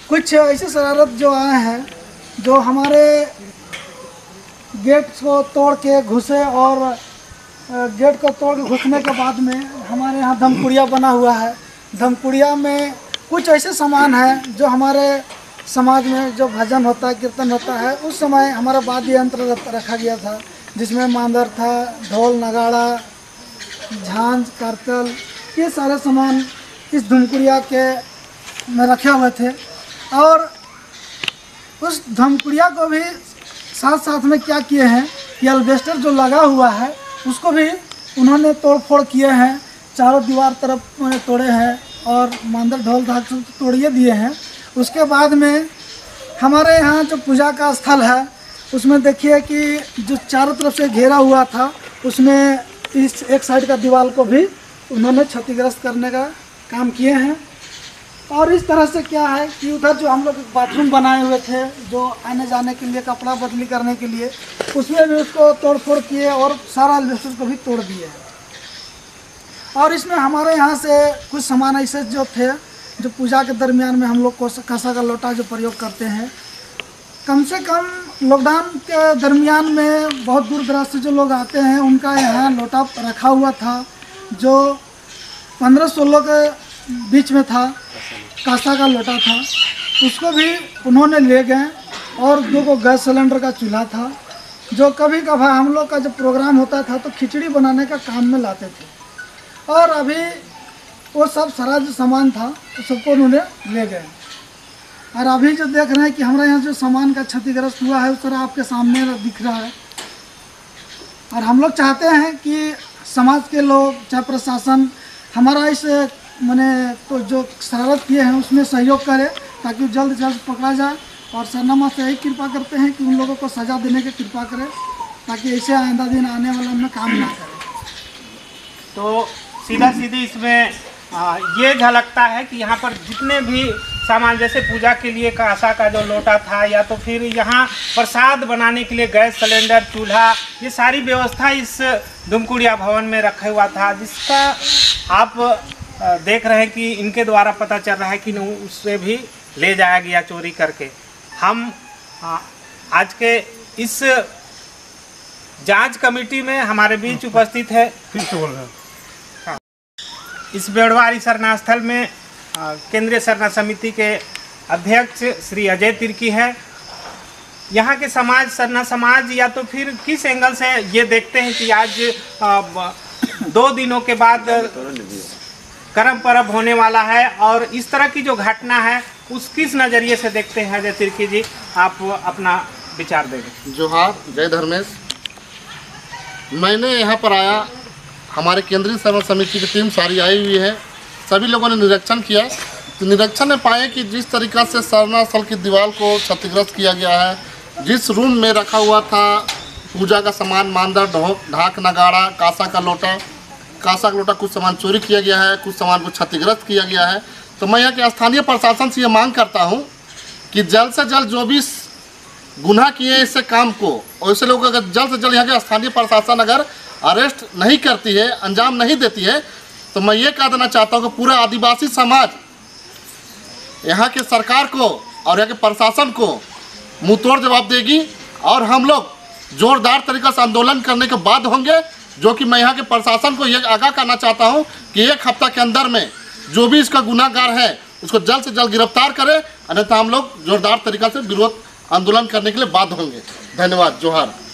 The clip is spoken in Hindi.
कुछ ऐसे शरारत जो आए हैं जो हमारे गेट को तोड़ के घुसे और गेट को तोड़ के घुसने के बाद में हमारे यहाँ धमपुड़िया बना हुआ है। धमपुड़िया में कुछ ऐसे सामान हैं जो हमारे समाज में जो भजन होता है, कीर्तन होता है, उस समय हमारा वाद्य यंत्र रखा गया था, जिसमें मांदर था, ढोल नगाड़ा, झांझ, करतल, ये सारे सामान इस धमपुड़िया के में रखे हुए थे। और उस धमपुड़िया को भी साथ साथ में क्या किए हैं कि एल्वेस्टर जो लगा हुआ है उसको भी उन्होंने तोड़ फोड़ किए हैं, चारों दीवार तरफ उन्होंने तोड़े हैं और मांदर ढोल धाक तोड़िए दिए हैं। उसके बाद में हमारे यहाँ जो पूजा का स्थल है उसमें देखिए कि जो चारों तरफ से घेरा हुआ था उसमें इस एक साइड का दीवार को भी उन्होंने क्षतिग्रस्त करने का काम किए हैं। और इस तरह से क्या है कि उधर जो हम लोग बाथरूम बनाए हुए थे जो आने जाने के लिए, कपड़ा बदली करने के लिए, उसमें भी उसको तोड़ फोड़ किए और सारा एल्वेस्टर को भी तोड़ दिए हैं। और इसमें हमारे यहाँ से कुछ सामान ऐसे जो थे जो पूजा के दरमियान में हम लोग को कांसा का लोटा जो प्रयोग करते हैं, कम से कम लॉकडाउन के दरमियान में बहुत दूर दराज से जो लोग आते हैं उनका यहाँ लोटा रखा हुआ था जो 15-16 के बीच में था, कांसा का लोटा था, उसको भी उन्होंने ले गए। और 2 गैस सिलेंडर का चूल्हा था जो कभी कभार हम लोग का जब प्रोग्राम होता था तो खिचड़ी बनाने का काम में लाते थे। और अभी वो सब सारा जो सामान था तो सबको उन्होंने ले गए। और अभी जो देख रहे हैं कि हमारे यहाँ जो सामान का क्षतिग्रस्त हुआ है उस तरह आपके सामने दिख रहा है। और हम लोग चाहते हैं कि समाज के लोग, चाहे प्रशासन, हमारा इस मैंने तो जो शरारत किए हैं उसमें सहयोग करे ताकि जल्द से जल्द पकड़ा जाए। और सरनामा से यही कृपा करते हैं कि उन लोगों को सज़ा देने की कृपा करें ताकि ऐसे आइंदा दिन आने वाला में काम ना करें। तो सीधा सीधी इसमें ये झलकता है कि यहाँ पर जितने भी सामान, जैसे पूजा के लिए कांसा का जो लोटा था या तो फिर यहाँ प्रसाद बनाने के लिए गैस सिलेंडर, चूल्हा, ये सारी व्यवस्था इस धमपुड़िया भवन में रखा हुआ था, जिसका आप देख रहे हैं कि इनके द्वारा पता चल रहा है कि उससे भी ले जाया गया चोरी करके। हम आज के इस जांच कमेटी में हमारे बीच उपस्थित है इस बेड़वारी सरना स्थल में केंद्रीय सरना समिति के अध्यक्ष श्री अजय तिर्की है। यहाँ के समाज, सरना समाज, या तो फिर किस एंगल से ये देखते हैं कि आज 2 दिनों के बाद करम परब होने वाला है और इस तरह की जो घटना है उस किस नज़रिए से देखते हैं अजय तिर्की जी, आप अपना विचार देंगे। जोहार, जय धर्मेश। मैंने यहाँ पर आया, हमारे केंद्रीय सरना समिति की टीम सारी आई हुई है, सभी लोगों ने निरीक्षण किया। तो निरीक्षण में पाए कि जिस तरीक़ा से सरना स्थल की दीवार को क्षतिग्रस्त किया गया है, जिस रूम में रखा हुआ था पूजा का सामान, मांदर, ढाक, नगाड़ा, कांसा का लोटा कुछ सामान चोरी किया गया है, कुछ सामान को क्षतिग्रस्त किया गया है। तो मैं यहाँ के स्थानीय प्रशासन से ये मांग करता हूँ कि जल्द से जल्द जो भी गुनाह किए इससे काम को, और ऐसे लोग अगर जल्द से जल्द यहाँ के स्थानीय प्रशासन अगर अरेस्ट नहीं करती है, अंजाम नहीं देती है, तो मैं ये कह देना चाहता हूँ कि पूरा आदिवासी समाज यहाँ के सरकार को और यहाँ के प्रशासन को मुंहतोड़ जवाब देगी। और हम लोग जोरदार तरीक़े से आंदोलन करने के बाद होंगे, जो कि मैं यहाँ के प्रशासन को ये आगाह करना चाहता हूँ कि 1 हफ्ता के अंदर में जो भी इसका गुनाहगार है उसको जल्द से जल्द गिरफ्तार करें, अन्यथा हम लोग जोरदार तरीक़े से विरोध आंदोलन करने के लिए बाध्य होंगे। धन्यवाद। जोहार।